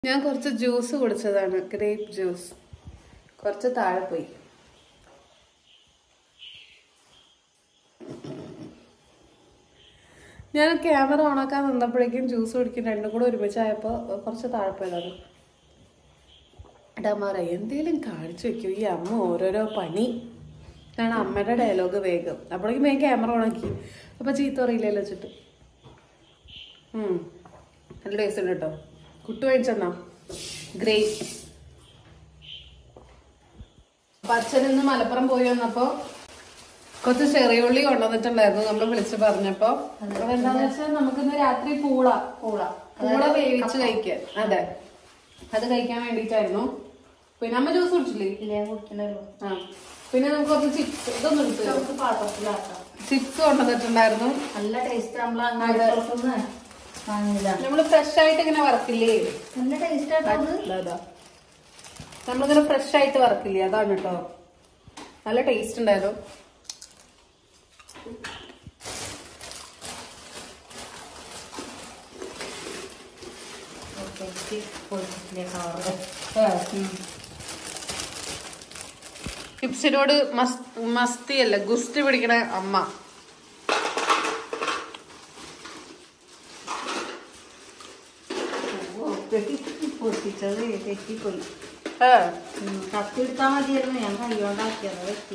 ഞാൻ കുറച്ച് juice കുടിച്ചതാണ്, grape juice. കുറച്ച് താഴെ പോയി. ഞാൻ ക്യാമറ ഓണാക്കാൻ വന്നപ്പോഴേക്കും ജ്യൂസ് കുടിക്കും രണ്ടും കൂടെ ഒരുമിച്ചായപ്പോൾ കുറച്ച് താഴെ പോയതാണ്. ഡമാറ എന്തെങ്കിലും കാണിച്ചു വെക്കൂ, ഈ അമ്മ ഓരോരോ പണി ആണ്. അമ്മയുടെ ഡയലോഗ് വേഗം. അപ്പോഴേക്കും ഞാൻ ക്യാമറ ഓണാക്കി. അപ്പൊ ചീത്ത പറയില്ലല്ലോ വെച്ചിട്ട്. നല്ല ടേസ്റ്റ് ഉണ്ട് കേട്ടോ. കുട്ടു കഴിച്ചെന്നാ ഗ്രേപ്പ്. അപ്പൊ അച്ഛൻ ഇന്ന് മലപ്പുറം പോയി വന്നപ്പോ കുറച്ച് ചെറിയുള്ളി കൊണ്ടുവന്നിട്ടുണ്ടായിരുന്നു. നമ്മൾ വിളിച്ച് പറഞ്ഞപ്പോ എന്താന്ന് വെച്ചാൽ നമുക്കിന്ന് രാത്രി പൂള വേവിച്ച് കഴിക്കാൻ. അതെ, അത് കഴിക്കാൻ വേണ്ടിട്ടായിരുന്നു. പിന്നെ അമ്മ ജ്യൂസ് കുടിച്ചില്ലേ? ആ, പിന്നെ നമുക്ക് കുറച്ച് ചിപ്സ് ഇതൊന്നും എടുത്തു പാത്രത്തിലാക്കാം. ചിപ്സ് കൊണ്ടുവന്നിട്ടുണ്ടായിരുന്നു. നല്ല ടേസ്റ്റ്. നമ്മള് ഫ്രഷ് ആയിട്ട് ഇങ്ങനെ വറക്കില്ലേ? നല്ല ടേസ്റ്റ് ആയിട്ടാ. നമ്മളിങ്ങനെ ഫ്രഷ് ആയിട്ട് വറക്കില്ലേ, അതാണ് കേട്ടോ. നല്ല ടേസ്റ്റ് ഉണ്ടായിരുന്നു. ചിപ്സിനോട് മസ്തിയല്ല, ഗുസ്തി പിടിക്കണ അമ്മ. പൊട്ടിച്ചത് തെറ്റിപ്പോയി. കത്തി എടുത്താൽ മതിയായിരുന്നു, ഞാൻ കൈകൊണ്ടാക്കിയത് വെട്ടി.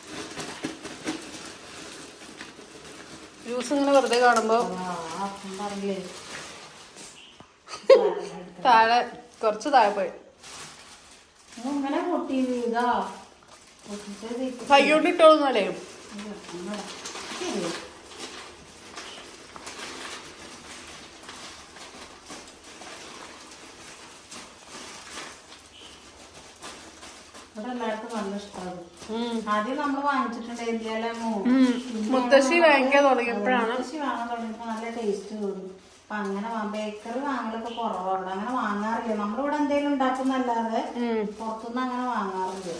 ജ്യൂസ് ഇങ്ങനെ വെറുതെ കാണുമ്പോ പറഞ്ഞില്ലേ താഴെ കുറച്ച് താഴെ പോയി. ഇങ്ങനെ പൊട്ടി ഇതാ കൈകൊണ്ട് ഇട്ടോന്നല്ലേ? ഇവിടെ എല്ലാവർക്കും നല്ല ഇഷ്ടമാണ്. ആദ്യം നമ്മള് വാങ്ങിച്ചിട്ടുണ്ടായിരുന്നോ, മുത്തശ്ശി വാങ്ങിക്കാൻ തുടങ്ങിയപ്പോഴാണ്. മുത്തശ്ശി വാങ്ങാൻ തുടങ്ങിയപ്പോ നല്ല ടേസ്റ്റ് തോന്നി. അപ്പൊ അങ്ങനെ ബേക്കറി വാങ്ങലൊക്കെ കുറവാണ്. അങ്ങനെ വാങ്ങാറില്ല. നമ്മളിവിടെ എന്തെങ്കിലും ഉണ്ടാക്കുന്നല്ലാതെ പുറത്തുനിന്ന് അങ്ങനെ വാങ്ങാറില്ല.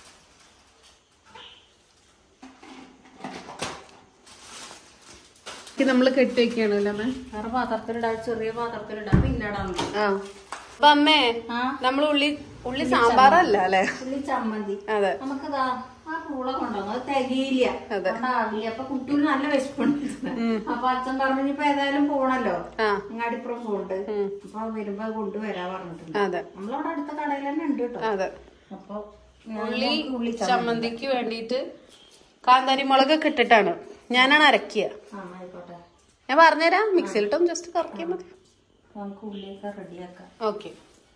നമ്മള് കെട്ടിവെക്കാണല്ലോ അമ്മ. വേറെ പാത്രത്തിലിടാ, ചെറിയ പാത്രത്തിലിടാ, പിന്നിടാം. അപ്പൊ അമ്മേ, നമ്മള് ഉള്ളി സാമ്പാറല്ല അല്ലെ, ഉള്ളി ചമ്മന്തി. അതെ, നമുക്കിതാ ആ പൂള കൊണ്ടുവന്നു. അത് തികയില്ല, ഉണ്ടാവില്ല. അപ്പൊ കുട്ടൂര് നല്ല വിശപ്പുണ്ട്. അപ്പൊ അച്ഛൻ പറഞ്ഞു ഇനിയിപ്പൊ ഏതായാലും പോണല്ലോ, അങ്ങാടിപ്പുറം പോണ്ട്. അപ്പൊ വരുമ്പോ കൊണ്ടുവരാ പറഞ്ഞിട്ടുണ്ട്. നമ്മളവിടെ അടുത്ത കടയിൽ തന്നെ ഉണ്ട് കേട്ടോ. അതെ. അപ്പൊ ഉള്ളി ചമ്മന്തിക്ക് വേണ്ടിട്ട് കാന്താരി മുളകൊക്കെ ഇട്ടിട്ടാണ് ഞാനാണ് അരക്കുക. ആയിക്കോട്ടെ, ഞാൻ പറഞ്ഞുതരാം. മിക്സിയിലിട്ടും ജസ്റ്റ് കറക്കിയാൽ മതി. നമുക്ക് ഉള്ളിയൊക്കെ റെഡിയാക്കാം. ഓക്കെ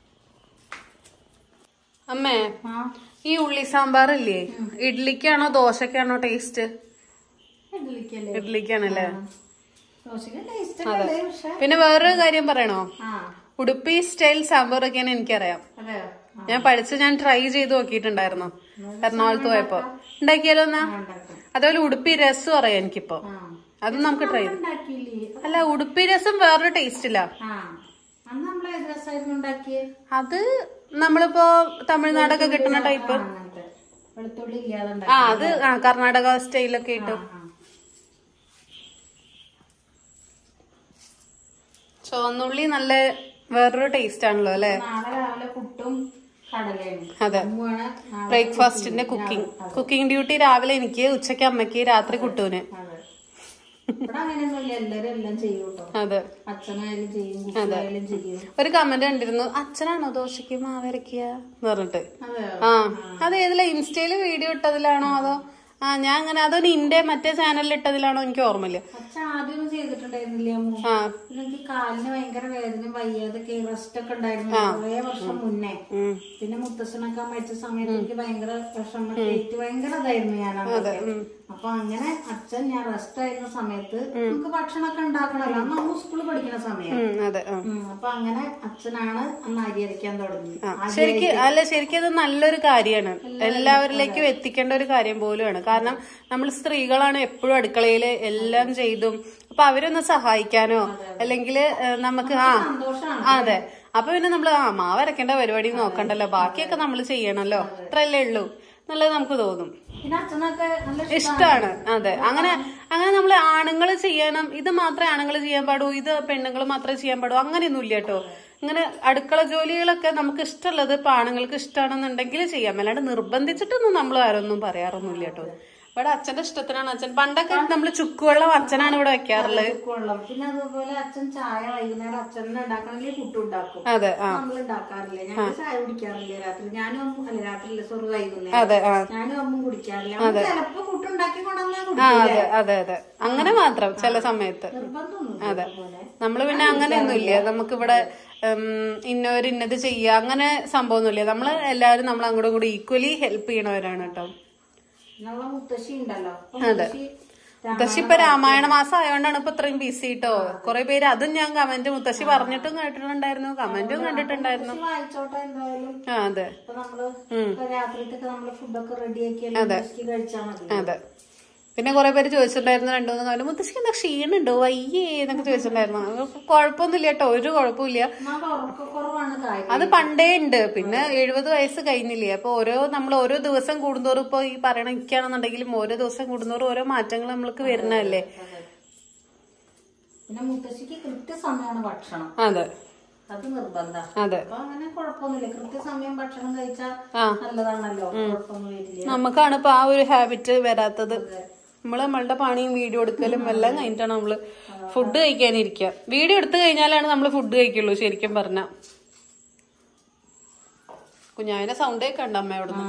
അമ്മേ, ഈ ഉള്ളി സാമ്പാർ ഇല്ലേ, ഇഡ്ലിക്കാണോ ദോശക്കാണോ ടേസ്റ്റ്? ഇഡ്ലിക്കാണല്ലേ. അതെ. പിന്നെ വേറൊരു കാര്യം പറയണോ? ഉടുപ്പി സ്റ്റൈൽ സാമ്പാർ ഒക്കെയാണ് എനിക്കറിയാം. ഞാൻ ട്രൈ ചെയ്ത് നോക്കിയിട്ടുണ്ടായിരുന്നു എറണാകുളത്ത് പോയപ്പോ. ഉണ്ടാക്കിയാലോ എന്നാ? അതുപോലെ ഉടുപ്പി രസം അറിയാം എനിക്കിപ്പോ. അത് നമുക്ക് ട്രൈ ചെയ്യാം. അല്ല, ഉടുപ്പി രസം വേറൊരു ടേസ്റ്റ് ഇല്ല. അത് നമ്മളിപ്പോ തമിഴ്നാടൊക്കെ കിട്ടുന്ന ടൈപ്പ്. അത് കർണാടക സ്റ്റൈലൊക്കെ ഇട്ടു. ചുവന്നുള്ളി നല്ല വേറൊരു ടേസ്റ്റ് ആണല്ലോ അല്ലെ. അതെ, ബ്രേക്ക്ഫാസ്റ്റിന്റെ കുക്കിംഗ് ഡ്യൂട്ടി രാവിലെ എനിക്ക്, ഉച്ചക്ക് അമ്മയ്ക്ക്, രാത്രി കുട്ടൂന്. അതെ. ഒരു കമന്റ് കണ്ടിരുന്നു, അച്ഛനാണോ ദോശക്ക് മാവരക്കുക എന്ന് പറഞ്ഞിട്ട്. അത് ഏതിലാ, ഇൻസ്റ്റയില് വീഡിയോ ഇട്ടതിലാണോ അതോ ഞാൻ അങ്ങനെ അതൊരു ഇന്റെ മറ്റേ ചാനലിൽ ഇട്ടതിലാണോ എനിക്ക് ഓർമ്മയില്ല. ആദ്യമൊന്നും ചെയ്തിട്ടുണ്ടായിരുന്നില്ല. എനിക്ക് കാലിന് ഭയങ്കര വേദനയും വയ്യാതൊക്കെ റെസ്റ്റ് ഒക്കെ ഉണ്ടായിരുന്നു കുറേ വർഷം മുന്നേ. പിന്നെ മുത്തശ്ശനൊക്കെ മരിച്ച സമയത്ത് എനിക്ക് ഭയങ്കര വിഷമം, ഭയങ്കര ഇതായിരുന്നു ഞാനത്. അപ്പൊ അങ്ങനെ അച്ഛൻ ഞാൻ റെസ്റ്റ് ആയിരുന്ന സമയത്ത് നമുക്ക് ഭക്ഷണമൊക്കെ ഉണ്ടാക്കണല്ലോ, അന്ന് നമ്മൾ സ്കൂളിൽ പഠിക്കുന്ന സമയം. അപ്പൊ അങ്ങനെ അച്ഛനാണ് അന്ന് അരി അരയ്ക്കാൻ തുടങ്ങി. ശരിക്കും അത് നല്ലൊരു കാര്യമാണ്, എല്ലാവരിലേക്കും എത്തിക്കേണ്ട ഒരു കാര്യം പോലുമാണ്. കാരണം നമ്മൾ സ്ത്രീകളാണ് എപ്പോഴും അടുക്കളയില് എല്ലാം ചെയ്തും. അപ്പൊ അവരൊന്ന് സഹായിക്കാനോ അല്ലെങ്കിൽ നമുക്ക് അതെ. അപ്പൊ പിന്നെ നമ്മള് മാവരക്കേണ്ട പരിപാടി നോക്കണ്ടല്ലോ, ബാക്കിയൊക്കെ നമ്മൾ ചെയ്യണല്ലോ, അത്രയല്ലേ ഉള്ളൂ എന്നുള്ളത് നമുക്ക് തോന്നും. ഇഷ്ടമാണ്. അതെ, അങ്ങനെ നമ്മൾ ആണുങ്ങൾ ചെയ്യണം, ഇത് മാത്രമേ ആണുങ്ങൾ ചെയ്യാൻ പാടൂ, ഇത് പെണ്ണുങ്ങൾ മാത്രമേ ചെയ്യാൻ പാടൂ, അങ്ങനെയൊന്നും ഇല്ല കേട്ടോ. ഇങ്ങനെ അടുക്കള ജോലികളൊക്കെ നമുക്ക് ഇഷ്ടമുള്ളത് ഇപ്പൊ ആണുങ്ങൾക്ക് ഇഷ്ടമാണെന്നുണ്ടെങ്കിൽ ചെയ്യാം, അല്ലാണ്ട് നിർബന്ധിച്ചിട്ടൊന്നും നമ്മൾ ആരൊന്നും പറയാറൊന്നുമില്ല കേട്ടോ. ഇവിടെ അച്ഛന്റെ ഇഷ്ടത്തിനാണ്. അച്ഛൻ പണ്ടൊക്കെ നമ്മള് ചുക്കുവെള്ളം അച്ഛനാണ് ഇവിടെ വെക്കാറുള്ളത്. ചുക്കുവെള്ളം, പിന്നെ അതുപോലെ അച്ഛൻ ചായ വൈകുന്നേരം അച്ഛനെ ഉണ്ടാക്കണമെങ്കിൽ പുട്ട് ഉണ്ടാക്കും. അതെ, നമ്മൾ ഉണ്ടാക്കാറില്ല. ഞങ്ങൾ ചായ കുടിക്കാറില്ല രാത്രി. ഞാനും അല്ല രാത്രി സോറി വൈകുന്നേരം. അതെ, ഞാനും അമ്മ കുടിക്കാറില്ല. ചിലപ്പോ പുട്ടുണ്ടാക്കി കൊണ്ടുവന്നാൽ അതെ അതെ അതെ, അങ്ങനെ മാത്രം ചില സമയത്ത്. അതെ, നമ്മള് പിന്നെ അങ്ങനെയൊന്നുമില്ല. നമുക്കിവിടെ ഇന്നത് ചെയ്യുക അങ്ങനെ സംഭവമൊന്നുമില്ല. നമ്മള് എല്ലാവരും നമ്മൾ അങ്ങോട്ടും കൂടി ഈക്വലി ഹെൽപ്പ് ചെയ്യണവരാണ് കേട്ടോ. മുത്തശ്ശി ഉണ്ടല്ലോ, അതെ, മുത്തശ്ശി ഇപ്പൊ രാമായണ മാസം ആയതുകൊണ്ടാണ് ഇപ്പൊ ഇത്രയും ബിസി കേട്ടോ. കുറെ പേര് അതും ഞാൻ കമന്റ് മുത്തശ്ശി പറഞ്ഞിട്ടും കേട്ടിട്ടുണ്ടായിരുന്നു, കമന്റും കണ്ടിട്ടുണ്ടായിരുന്നു. വായിച്ചോട്ടെ എന്തായാലും. അതെ, രാത്രിയൊക്കെ നമ്മള് ഫുഡൊക്കെ റെഡിയാക്കി കഴിച്ചാൽ മതി. അതെ. പിന്നെ കുറെ പേര് ചോദിച്ചിട്ടുണ്ടായിരുന്നു 2-3 കാലം മുത്തശ്ശിക്ക് എന്താ ക്ഷീണുണ്ടോ വയ്യേ എന്നൊക്കെ ചോദിച്ചിട്ടുണ്ടായിരുന്നു. കുഴപ്പമൊന്നുമില്ല കേട്ടോ, ഒരു കുഴപ്പമില്ല. അത് പണ്ടേ ഉണ്ട്. പിന്നെ 70 വയസ്സ് കഴിഞ്ഞില്ലേ, അപ്പൊ നമ്മൾ ഓരോ ദിവസം കൂടുന്തോറും ഇപ്പൊ ഈ പറയണ ഇരിക്കുകയാണെന്നുണ്ടെങ്കിലും ഓരോ ദിവസം കൂടുന്തോറും ഓരോ മാറ്റങ്ങൾ നമ്മൾക്ക് വരുന്നതല്ലേ. പിന്നെ മുത്തശ്ശിക്ക് കൃത്യസമയമാണ് ഭക്ഷണം. അതെ, അത് നിർബന്ധം. അതെ, അങ്ങനെ കുഴപ്പമൊന്നുമില്ല. കൃത്യസമയം ഭക്ഷണം കഴിച്ചാൽ നല്ലതാണല്ലോ, കുഴപ്പമൊന്നും വരില്ല. നമുക്കാണ് ഇപ്പൊ ആ ഒരു ഹാബിറ്റ് വരാത്തത്. നമ്മളുടെ പണിയും വീഡിയോ എടുക്കലും എല്ലാം കഴിഞ്ഞിട്ടാണ് നമ്മള് ഫുഡ് കഴിക്കാനിരിക്കുക. വീഡിയോ എടുത്തു കഴിഞ്ഞാലാണ് നമ്മള് ഫുഡ് കഴിക്കുള്ളൂ ശരിക്കും പറഞ്ഞ. കുഞ്ഞാവിന്റെ സൗണ്ട് ഒക്കെ ഉണ്ട് അമ്മ അവിടെ.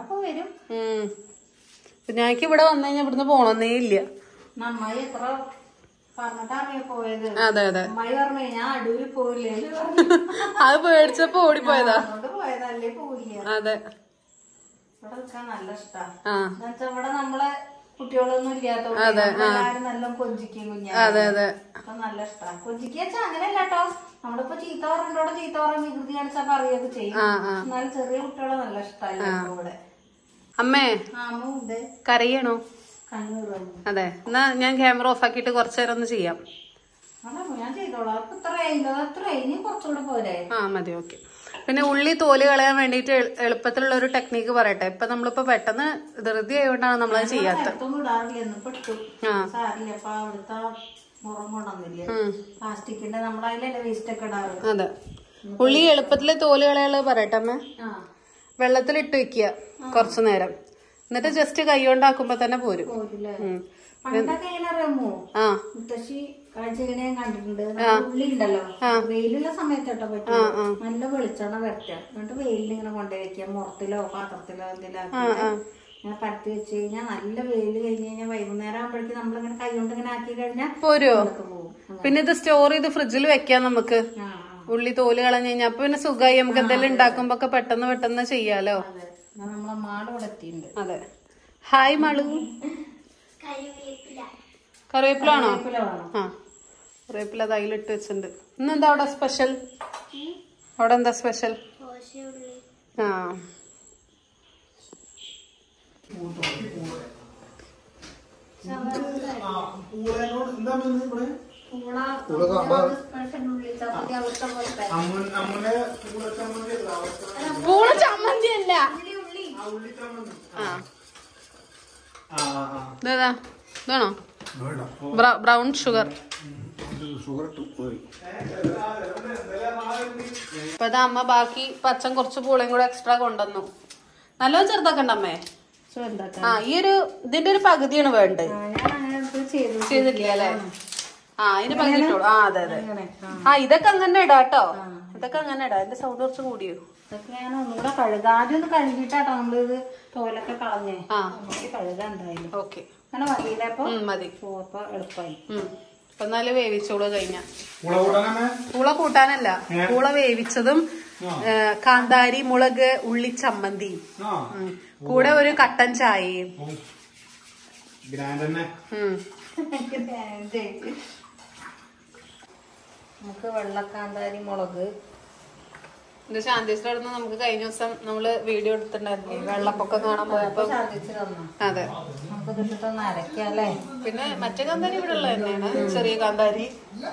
കുഞ്ഞാക്ക് ഇവിടെ വന്നു കഴിഞ്ഞാൽ ഇവിടുന്ന് പോണന്നേ ഇല്ല. അതെ അതെ, അത് പേടിച്ചപ്പോ ഓടിപ്പോയതാ. അതെ, നല്ല ഇഷ്ടമാണ്. ഇവിടെ നമ്മളെ കുട്ടികളൊന്നും ഇല്ലാത്തോണ്ട് നല്ല കൊഞ്ചിക്കും കുഞ്ഞാ. അതെ അതെ, അപ്പൊ നല്ല ഇഷ്ടമാണ്. കൊഞ്ചിക്ക് വെച്ചാൽ അങ്ങനെയല്ല കേട്ടോ, നമ്മളിപ്പോ ചീത്ത പറഞ്ഞോടെ ചീത്ത പറഞ്ഞ വികൃതി കാണിച്ചാൽ പറയുകയൊക്കെ ചെയ്യും. എന്നാലും ചെറിയ കുട്ടികളെ നല്ല ഇഷ്ടമല്ല ഇവിടെ. അമ്മേ കരയണോ? കണ്ണൂർ. അതെ, എന്നാ ഞാൻ ക്യാമറ ഓഫ് ആക്കിയിട്ട് കുറച്ചു നേരം ഒന്ന് ചെയ്യാം. ഞാൻ ചെയ്തോളാം. അപ്പൊ ഇത്ര ഇനി കുറച്ചുകൂടെ പോരെ? മതി, ഓക്കെ. പിന്നെ ഉള്ളി തോല് കളയാൻ വേണ്ടിട്ട് എളുപ്പത്തിലുള്ള ഒരു ടെക്നിക്ക് പറയട്ടെ. ഇപ്പൊ നമ്മളിപ്പോ പെട്ടെന്ന് ധൃതി ആയതുകൊണ്ടാണ് നമ്മളത് ചെയ്യാത്തത്. അതെ, ഉള്ളി എളുപ്പത്തില് തോല് കളയുള്ളത് പറയട്ടെ അമ്മ. വെള്ളത്തിലിട്ട് വെക്കുക കുറച്ചു നേരം, എന്നിട്ട് ജസ്റ്റ് കൈ കൊണ്ടാക്കുമ്പോ തന്നെ പോരും. പണ്ടൊക്കെ എങ്ങനെ അറിയാമോ, മുത്തശ്ശി കാഴ്ചയിനെ കണ്ടിട്ടുണ്ട്. ഉള്ളി ഉണ്ടല്ലോ, വെയിലുള്ള സമയത്തോട്ടോ പറ്റും, നല്ല വെളിച്ചെണ്ണ വരട്ടുക, എന്നിട്ട് വെയിലിൽ ഇങ്ങനെ കൊണ്ടുപോയി വെക്കുക. മുറത്തിലോ പാത്രത്തിലോ എന്തെങ്കിലും ഇങ്ങനെ പരത്തി വെച്ച് കഴിഞ്ഞാൽ നല്ല വെയിൽ കഴിഞ്ഞ് കഴിഞ്ഞാൽ വൈകുന്നേരം ആകുമ്പോഴേക്കും നമ്മളിങ്ങനെ കൈ കൊണ്ട് ഇങ്ങനെ ആക്കി കഴിഞ്ഞാൽ പോരും. പിന്നെ ഇത് സ്റ്റോർ ചെയ്ത് ഫ്രിഡ്ജിൽ വെക്കാം നമുക്ക്. ഉള്ളി തോല് കളഞ്ഞു കഴിഞ്ഞാൽ അപ്പൊ പിന്നെ സുഖമായി നമുക്ക് എന്തെങ്കിലും ഉണ്ടാക്കുമ്പോ ഒക്കെ പെട്ടെന്ന് ചെയ്യാലോ. നമ്മളെ മാള് ഇവിടെ എത്തിയിട്ടുണ്ട്. അതെ, ഹായ് മാളു. കറിവേപ്പിലാണോ? കറിവേപ്പില തൈലിട്ട് വെച്ചിട്ടുണ്ട്. ഇന്നെന്താ അവിടെ സ്പെഷ്യൽ? അവിടെ എന്താ സ്പെഷ്യൽ? പൂള ചമ്മന്തി അല്ല, ഇതാണോ ബ്രൗൺ ഷുഗർ. ഇപ്പൊ ഇതാ അമ്മ ബാക്കി പച്ചൻ കുറച്ച് പൂളയും കൂടെ എക്സ്ട്രാ കൊണ്ടുവന്നു. നല്ലോണം ചെറുതാക്കണ്ട അമ്മേ. ഈ ഒരു ഇതിന്റെ ഒരു പകുതിയാണ് വേണ്ടത്. ചെയ്തിട്ടില്ല അല്ലേ? അതിന്റെ പകുതി ഇട്ടോളൂ. അതെ അതെ, ഇതൊക്കെ അങ്ങനെ ഇടാട്ടോ, ഇതൊക്കെ അങ്ങനെ ഇടാം. എന്റെ സൗണ്ട് കുറച്ച് കൂടിയോ? ഇതൊക്കെ ഞാൻ ഒന്നുകൂടെ കഴുകാം. ആദ്യം ഒന്ന് കഴുകിട്ടാട്ടോ നമ്മളിത് തോലൊക്കെ കളഞ്ഞേ. കഴുകാൻ എന്തായാലും. ഓക്കെ, അങ്ങനെ മതിയില്ലേ? അപ്പൊ മതി, അപ്പൊ എളുപ്പമായി. അപ്പൊ എന്നാലും വേവിച്ചോളൂ കഴിഞ്ഞ. പൂള കൂട്ടാനല്ല, പൂള വേവിച്ചതും കാന്താരി മുളക് ഉള്ളി ചമ്മന്തി കൂടെ ഒരു കട്ടൻ ചായയും. നമുക്ക് വെള്ളക്കാന്താരി മുളക്. ഇത് ശാന്തിച്ചിട്ട് നമുക്ക് കഴിഞ്ഞ ദിവസം നമ്മള് വീഡിയോ എടുത്തിട്ടുണ്ടായിരുന്നില്ലേ, വെള്ളപ്പൊക്കം കാണാൻ പോയപ്പോ. അതെ, നമുക്കിതിട്ടൊന്ന് അരക്കാല്ലേ. പിന്നെ മറ്റേ കാന്താരി ഇവിടെ ഉള്ള തന്നെയാണ്, ചെറിയ കാന്താരി.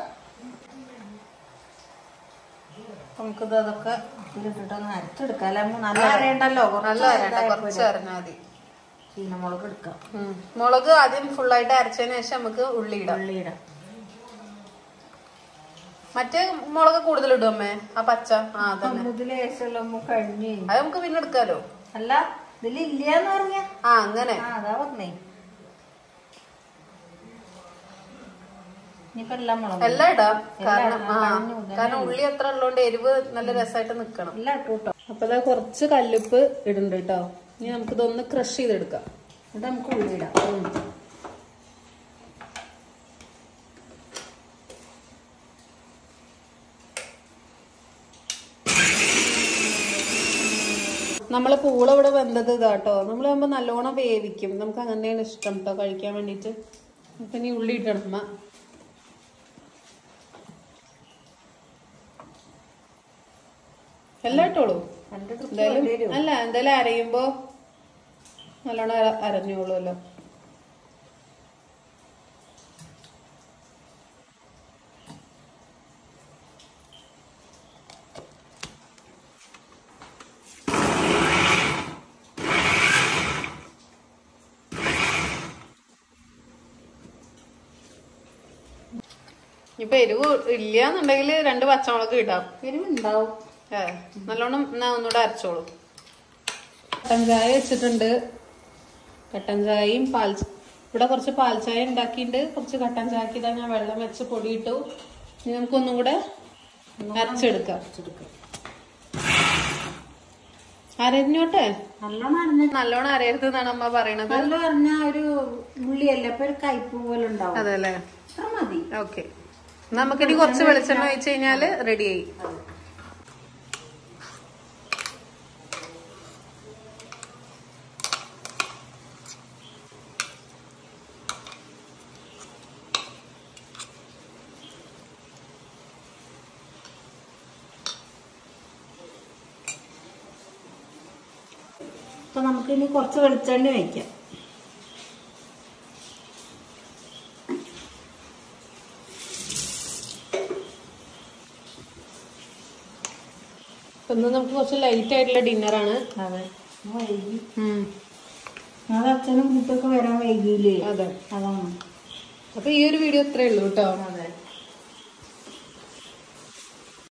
നമുക്കിത് അതൊക്കെ ഇതിട്ടിട്ടൊന്ന് അരച്ചെടുക്കാം. നല്ല അരയണ്ടല്ലോ, നല്ല അരണ്ട, കുറച്ച് അരഞ്ഞാൽ മതി. ചീനമുളക് എടുക്കാം. മുളക് ആദ്യം ഫുള്ളായിട്ട് അരച്ചതിന് ശേഷം നമുക്ക് ഉള്ളിയിടാം. മറ്റേ മുളക് കൂടുതൽ ഇടും അമ്മേ, ആ പച്ച. ആ അതന്നെ, കഴിഞ്ഞു. അത് നമുക്ക് പിന്നെ എടുക്കാലോ. അല്ല ഇതിലില്ലാന്ന് പറഞ്ഞ ആ അങ്ങനെ അതാ പറഞ്ഞേ. എല്ലാം ഇടാം, കാരണം ഉള്ളി അത്ര ഉള്ളതുകൊണ്ട് എരിവ് നല്ല രസമായിട്ട് നിക്കണം. അപ്പൊ അതാ കുറച്ച് കല്ലുപ്പ് ഇടുന്നുണ്ട് കേട്ടോ. ഇനി നമുക്ക് ഇതൊന്ന് ക്രഷ് ചെയ്തെടുക്കാം. ഇത് നമുക്ക് ഉള്ളി ഇടാം. നമ്മള് പൂള ഇവിടെ വെന്തത് ഇതാട്ടോ. നമ്മളാകുമ്പോ നല്ലോണം വേവിക്കും, നമുക്ക് അങ്ങനെയാണ് ഇഷ്ടം കേട്ടോ കഴിക്കാൻ വേണ്ടിട്ട്. അപ്പൊ ഇനി ഉള്ളി ഇടണം അമ്മ. എല്ലാം ഇട്ടോളൂ എന്തായാലും. അല്ല എന്തായാലും അരയുമ്പോ നല്ലോണം അരഞ്ഞോളൂല്ലോ. ഇപ്പൊ എരിവ് ഇല്ലാന്നുണ്ടെങ്കിൽ 2 പച്ചമുളക് ഇടാം. എരിവ് ഉണ്ടാവും. നല്ലോണം ഒന്നുകൂടെ അരച്ചോളൂ. കട്ടൻ ചായ വെച്ചിട്ടുണ്ട്. കട്ടൻ ചായയും ഇവിടെ കുറച്ച് പാൽ ചായ ഉണ്ടാക്കിയിട്ട് കുറച്ച് കട്ടൻ ചായക്ക് ഇതാ ഞാൻ വെള്ളം വെച്ച് പൊടിയിട്ടു. ഇനി നമുക്കൊന്നും കൂടെ അരച്ചെടുക്കാം. അരഞ്ഞോട്ടെ, നല്ലോണം അരയരുത് എന്നാണ് അമ്മ പറയണത്. ഒരു ഉള്ളിയല്ല, ഇപ്പൊ ഒരു കയ്പ് പോലെ ഉണ്ടാവും. അതെല്ലേ, മതി. ഓക്കെ, നമുക്കിനി കുറച്ച് വെളിച്ചെണ്ണ ഒഴിച്ച് കഴിഞ്ഞാല് റെഡിയായി. അപ്പൊ നമുക്കിനി കുറച്ച് വെളിച്ചെണ്ണ ഒഴിക്കാം. ഇന്ന് നമുക്ക് കുറച്ച് ലൈറ്റ് ആയിട്ടുള്ള ഡിന്നറാണ്. അതെ, വൈകി. അത് അച്ഛനും കുട്ടിയൊക്കെ വരാൻ വൈകിയില്ലേ? അതെ, അതാണ്. അപ്പൊ ഈ ഒരു വീഡിയോ ഇത്രേ ഉള്ളൂ കേട്ടോ. അതെ.